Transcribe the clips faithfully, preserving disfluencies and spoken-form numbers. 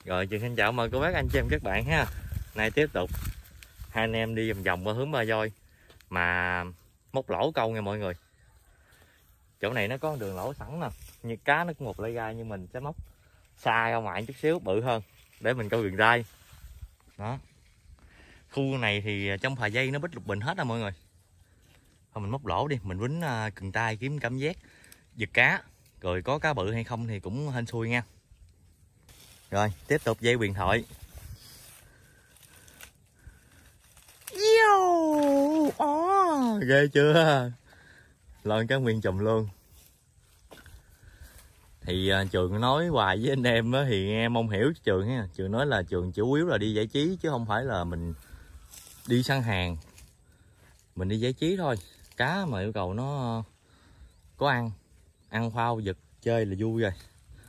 Rồi Trường xin chào mời cô bác anh chị em các bạn ha. Nay tiếp tục hai anh em đi vòng vòng qua hướng Ba Voi mà móc lỗ câu nha mọi người. Chỗ này nó có đường lỗ sẵn nè, như cá nó cũng một lây gai, nhưng mình sẽ móc xa ra ngoài chút xíu bự hơn để mình câu đường gai. Đó. Khu này thì trong phà dây nó bít lục bình hết rồi mọi người. Thôi mình móc lỗ đi, mình quýnh cần tay kiếm cảm giác giật cá, rồi có cá bự hay không thì cũng hên xui nha. Rồi tiếp tục dây huyền thoại. Oh, ghê chưa, lên cá nguyên chùm luôn. Thì uh, Trường nói hoài với anh em á, thì em mong hiểu Trường ha. Trường nói là Trường chủ yếu là đi giải trí chứ không phải là mình đi săn hàng. Mình đi giải trí thôi. Cá mà yêu cầu nó có ăn, ăn phao giật chơi là vui rồi.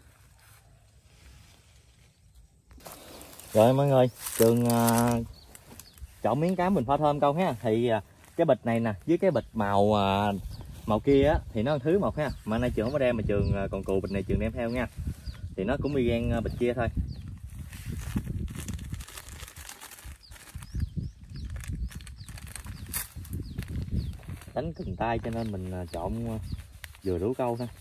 Rồi mọi người, Trường uh, chọn miếng cá mình pha thơm câu ha. Thì uh, cái bịch này nè với cái bịch màu uh, màu kia á thì nó thứ một ha. Mà nay Trường không có đem, mà Trường uh, còn cù bịch này Trường đem theo nha. Thì nó cũng y gan uh, bịch kia thôi. Đánh cần tay cho nên mình uh, chọn uh, vừa đủ câu thôi.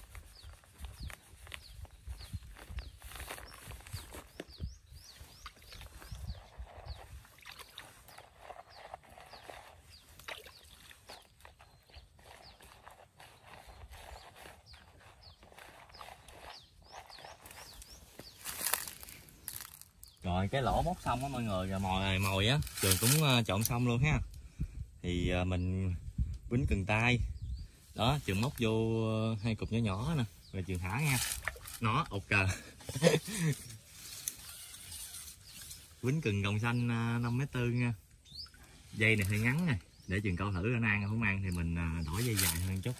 Rồi cái lỗ móc xong á mọi người, rồi mồi mồi á Trường cũng uh, chọn xong luôn ha. Thì uh, mình quýnh cần tay đó, Trường móc vô uh, hai cục nhỏ nhỏ nè, rồi Trường thả nha. Nó ok. Quýnh cần đồng xanh uh, năm mét tư nha. Dây này hơi ngắn nè, để Trường câu thử nó ăn không ăn thì mình uh, đổi dây dài hơn chút.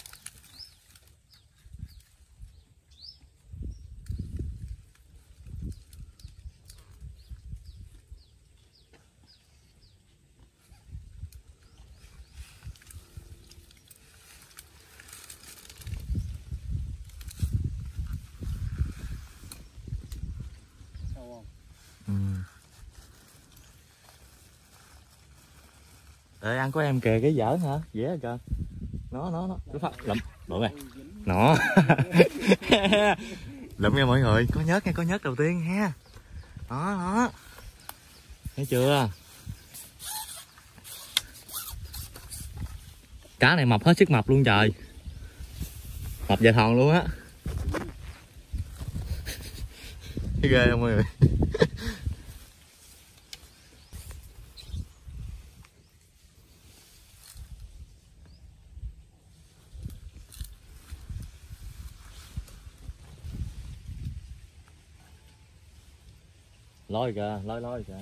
Ừ. Ê, ăn của em kìa, cái giỡn hả? Dễ rồi kìa. Nó nó nó nó phát lụm lụm này. Nó. Lụm nha mọi người, có nhớt nha, có nhớt đầu tiên ha. Đó đó. Thấy chưa? Cá này mập hết sức mập luôn trời. Mập dài thòn luôn á. Thấy ghê không mọi người? Lôi kìa, lôi lôi kìa.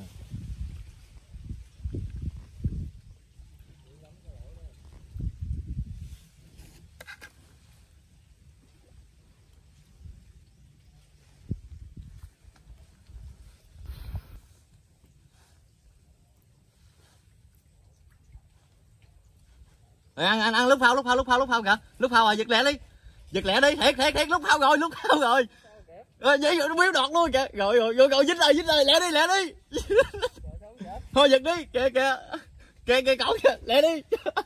Ăn ăn ăn lúc phao lúc phao lúc phao lúc phao kìa, lúc phao rồi giật lẹ đi, giật lẹ đi, thiệt thiệt thiệt lúc phao rồi lúc phao rồi. Rồi vậy nó biếu đọt luôn kìa, rồi rồi rồi rồi dính rồi dính rồi, lẹ đi lẹ đi. Thôi giật đi, kìa kìa kìa kìa cậu kìa, lẹ đi.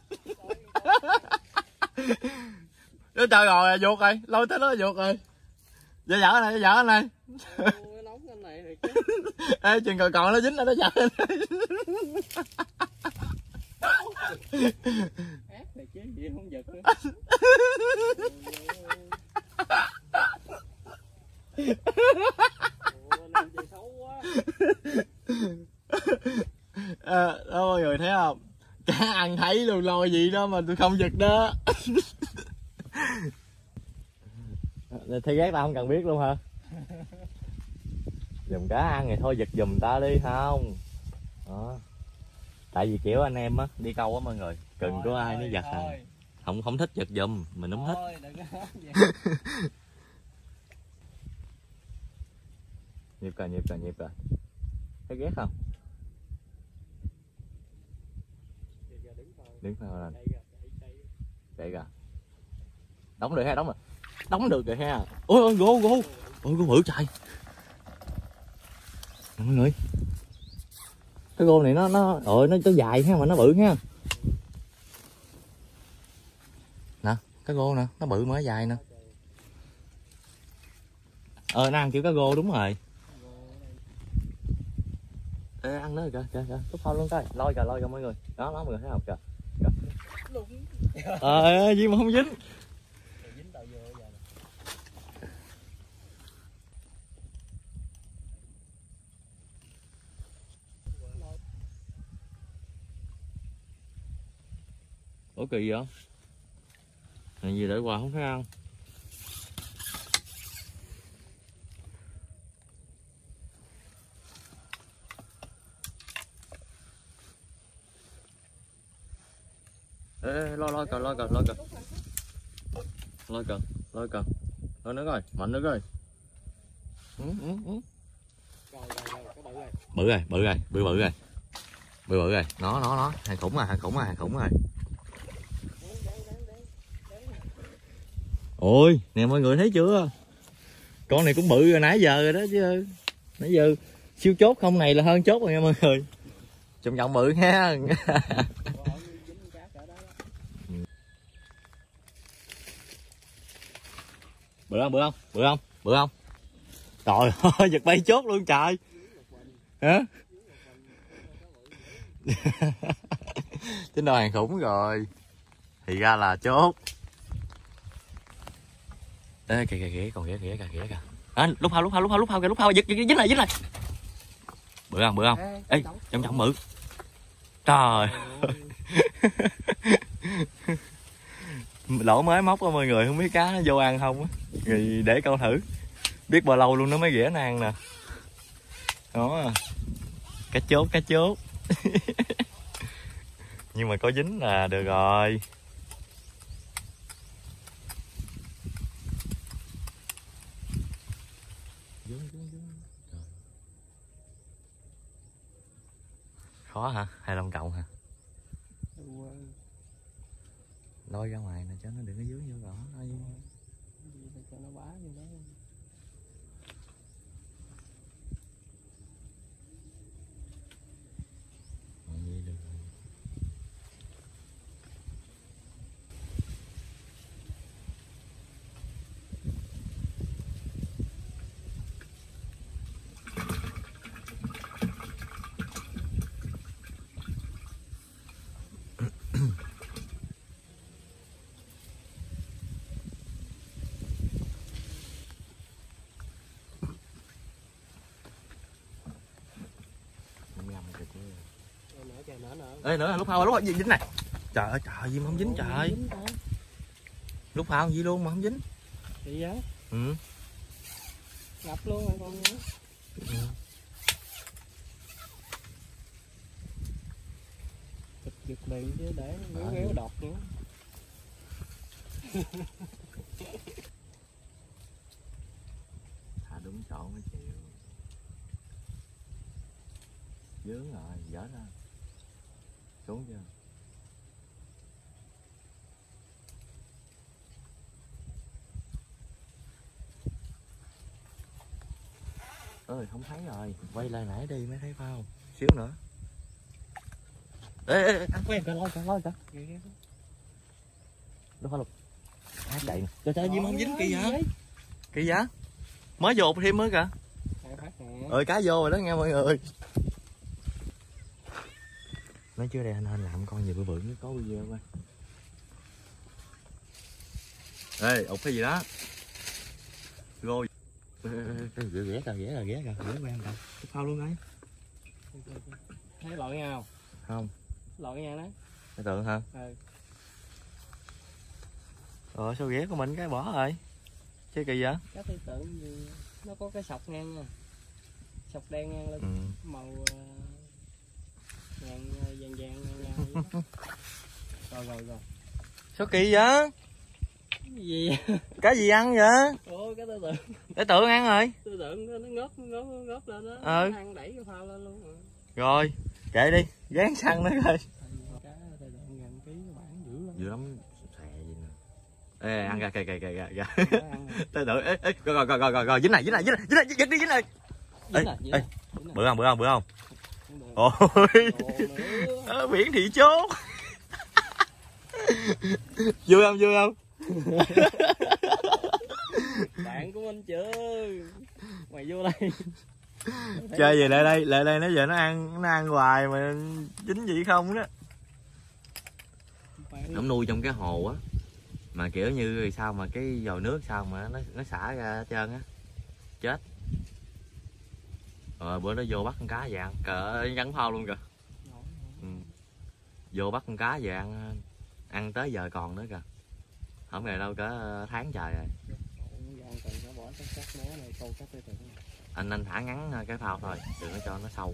Trời rồi vuột rồi, lôi tới nó vuột rồi. Dạ dở này, dở này. Ê chừng còn còn nó dính là nó dở này. Chứ gì không giật nữa. À, đó mọi người thấy không, cá ăn thấy luôn lôi gì đó mà tôi không giật đó. Thấy ghét tao không cần biết luôn hả? Dùm cá ăn thì thôi giật dùm ta đi không đó. Tại vì kiểu anh em á đi câu á mọi người, cần có ai nó giật à, không không thích giật giùm mình không thích. Nhịp cờ nhịp cờ nhịp cờ, thấy ghét không? Đứng phao lên đây kìa, đóng được ha, đóng rồi, đóng được rồi ha. Ôi ôi gô gô, ôi gô bự trời. mọi người, cái gô này nó nó ôi nó nó dài ha mà nó bự ha. Nè cái gô nè, nó bự mà nó dài nè. Ờ nó ăn kiểu cá gô đúng rồi. Ê, ăn nó kìa kìa kìa, Túc Phong luôn coi, lôi kìa lôi kìa mọi người, đó đó mọi người thấy không kìa. Ờ gì mà không dính. Ủa kỳ vậy? Này gì để qua không thấy ăn. Ê, ê lo lo cờ lo cờ lo cờ lo cờ lo cờ lo nữa coi mạnh nữa coi. Ừ, ừ, ừ. Bự rồi bự rồi bự bự rồi bự bự rồi nó nó nó hàng khủng à hàng khủng à hàng khủng rồi. Ôi nè mọi người thấy chưa, con này cũng bự rồi nãy giờ rồi đó chứ, nãy giờ siêu chốt không này là hơn chốt rồi nha mọi người, trọng trọng bự ha. Bự không bự không bự không bự không, trời ơi giật bay chốt luôn trời hả. Tính đồ hàng khủng rồi thì ra là chốt. Ê kìa kìa kìa còn kìa kìa kìa kìa kìa à, lúc phao lúc phao lúc phao lúc phao kìa lúc phao giật giật dính lại dính lại. Bự không bự không ê trọng trọng bự trời. Lỗ mới móc á mọi người, không biết cá nó vô ăn không á, thì để câu thử biết bao lâu luôn nó mới ghẻ nó ăn nè. Đó cá chốt cá chốt. Nhưng mà có dính là được rồi. Khó hả hay lông cộng hả, lôi ra ngoài nè cho nó đừng có dướng vô rõ cho nó bá vô đó. Vậy được rồi. Ê nữa lúc phao lúc gì dính này, trời ơi trời gì mà không dính trời, lúc phao gì luôn mà không dính thì vậy. Ừ ngập luôn rồi con nữa. Ừ. Giật giật liền chứ để ngéo ngéo đọt nữa. Thả đúng chỗ mới chịu, dướng rồi dở ra xuống chưa. Ơi không thấy rồi, quay lại nãy đi mới thấy phao xíu nữa. Ê ê ê ăn quen coi lôi coi lôi coi đâu phải lục á chạy nè trời trời gì mà không dính kỳ vậy kỳ vậy mới dột thêm mới kìa. Ơi cá vô rồi đó nghe mọi người. Nói chưa đây anh anh làm con gì bự bự mới có video coi. Ê ụt cái gì đó rồi ghé ghé kìa ghé rồi ghé kìa ghé quen kìa cái phao luôn đấy. Thấy lội nghe không không lội nghe đấy cái tượng hả. Ừ. Rồi sao ghé của mình cái bỏ rồi chứ kỳ vậy. Cái tư tượng gì nó có cái sọc ngang nha, sọc đen ngang lên. Ừ. Màu ngang vàng vàng ngang ngang. Rồi rồi rồi sao kỳ vậy, cái gì cái gì ăn vậy. Ủa cái tư tượng cái tượng ăn rồi tư tượng nó ngớp ngớp ngớp lên đó. Ừ. Ăn đẩy cái phao lên luôn rồi, rồi kệ đi gán xăng nó coi. Cá tư tượng gần ký cái bản dữ lắm dữ lắm xè gì nè. Ê ăn ra kìa kìa kìa kìa tư tượng ê ê rồi rồi rồi rồi rồi dính này dính này dính này dính này dính đi dính này ê, ê, bự không bự không bự không? Ôi à, biển thị chốt. Vui không vui không? Bạn của mình chưa, mày vô đây chơi về lại đây lại đây, nó giờ nó ăn nó ăn hoài mà dính gì không đó. Nó nuôi trong cái hồ á, mà kiểu như sao mà cái dầu nước sao mà nó nó xả ra hết trơn á, chết. Rồi bữa nó vô bắt con cá vàng cỡ gắn phao luôn kìa. Ừ. Vô bắt con cá về ăn, ăn tới giờ còn nữa kìa, không ngày đâu cỡ tháng trời rồi. Anh anh thả ngắn cái phao thôi, đừng có cho nó sâu.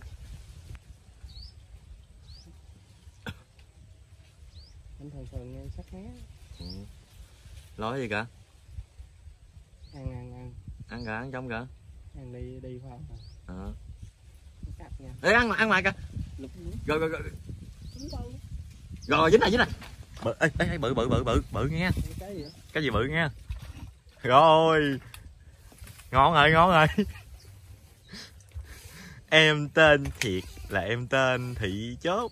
Anh thường thường ăn sắc mé. Ừ. Lối gì cả? Ăn ăn ăn. Ăn kìa, ăn trong kìa. Ăn đi đi phao. Ờ. Cắt nha. Ê ăn ăn lại kìa. Rồi rồi rồi. Rồi dính này dính này. Bự ê, ê, bự bự bự bự bự nghe. Cái gì vậy? Cái gì bự nghe. Rồi. Ngon rồi, ngon rồi. Em tên thiệt là em tên Thị Chốt.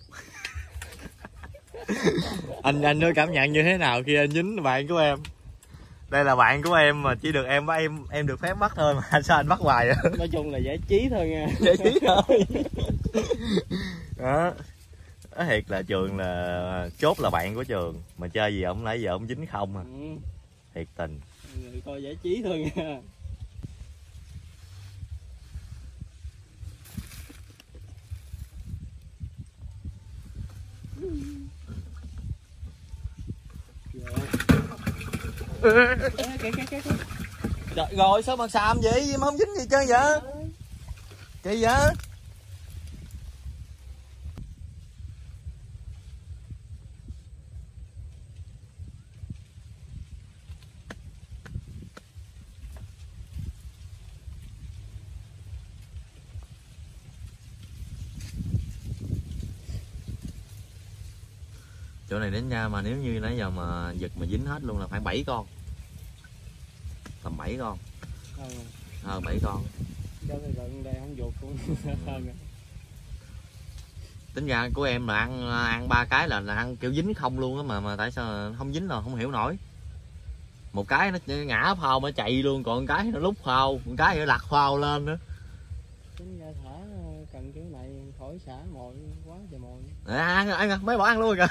anh anh nói cảm nhận như thế nào khi anh dính bạn của em? Đây là bạn của em mà chỉ được em bắt em em được phép bắt thôi mà sao anh bắt hoài vậy? Nói chung là giải trí thôi nha. Giải trí thôi. Đó. Nói thiệt là Trường là Chốt là bạn của Trường mà chơi gì ổng nãy giờ ổng dính không à. Ừ. Thiệt tình. Người coi giải trí thôi nha. Trời, rồi sao mà xàm vậy mà không dính gì chơi vậy? Kỳ vậy? Chỗ này đến nha, mà nếu như nãy giờ mà giật mà dính hết luôn là khoảng bảy con, tầm bảy con, hơn bảy con. Tính ra của em là ăn ăn ba cái là, là ăn kiểu dính không luôn á, mà mà tại sao không dính là không hiểu nổi. Một cái nó ngã phao mà chạy luôn, còn cái nó lúc phao, một cái nó lặt phao lên nữa. Tính ra thả cần kiểu này khỏi xả mồi quá trời mồi. À, ăn ăn mấy bỏ ăn luôn kìa.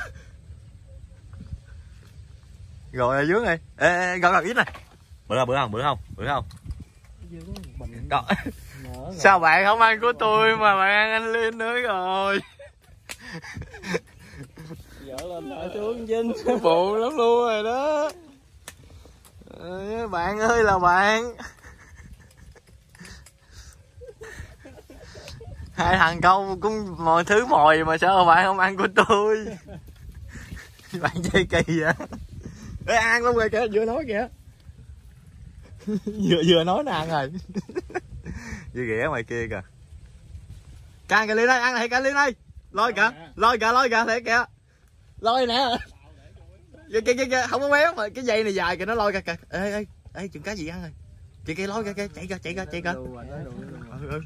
Rồi ở dưới này, ê, ê gọi gọi ít này. Bữa không bữa không bữa không bữa không. Còn... sao bạn không ăn của tôi mà bạn ăn anh Linh nữa rồi. Dở lên lại xuống Vinh. Buồn lắm luôn rồi đó. À, bạn ơi là bạn. Hai thằng câu cũng mọi thứ mồi mà sao bạn không ăn của tôi. Bạn chơi kỳ vậy. Ê, ăn luôn rồi kìa, vừa nói kìa. vừa vừa nói nó ăn rồi. Vừa ghẻ ngoài kia kìa. Can cái ly đây, ăn này cái ly đây. Lôi kìa, lôi kìa, lôi kìa, thiệt kìa. Lôi nè. Kìa kìa kìa, không có béo mà cái dây này dài kìa, nó lôi kìa kìa. Ê ê, ê chừng cá gì ăn rồi. Kìa kìa lôi kìa kìa, chạy kìa, chạy kìa, chạy kìa. Ừ ừ.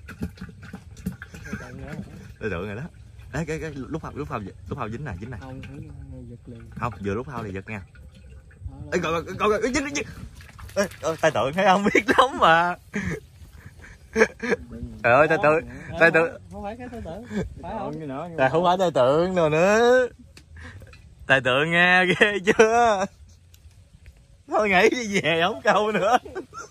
Đối tượng rồi đó. Ê cái cái lúc phao lúc phao lúc phao dính này, dính này. Không, không vừa lúc phao thì giật nha. Ê coi coi coi coi dính dính. Ê tay tượng thấy không, biết lắm mà. Trời ơi tay tượng, tay tượng. Không phải cái tay tượng. Phải không? Là không phải tay tượng đâu nữa. Tay tượng nghe ghê chưa? Thôi nghĩ đi về không câu nữa.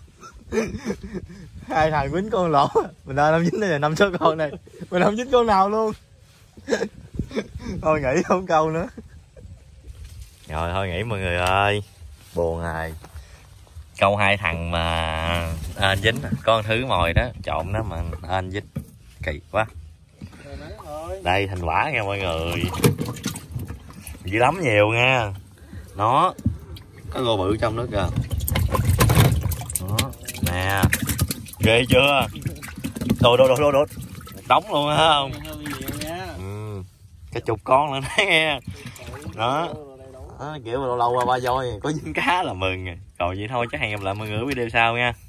Hai thằng quýnh con lỗ, mình đang năm dính đây là năm số con này, mình không dính con nào luôn. Thôi nghỉ không câu nữa. Rồi thôi nghỉ mọi người ơi, buồn rồi. Câu hai thằng mà anh dính, con thứ mồi đó trộn đó mà anh dính, kỳ quá. Đây thành quả nha mọi người, dữ lắm nhiều nha. Nó có gô bự trong đó kìa. Đó nè, ghê chưa? Đồ đồ đồ đồ đồ đóng luôn ha không? Ừ. Cái chục con nữa đấy nghe. Đó. Đó kiểu lâu lâu qua ba voi có dính cá là mừng. Còn vậy thôi chắc hẹn gặp lại mọi người ở video sau nha.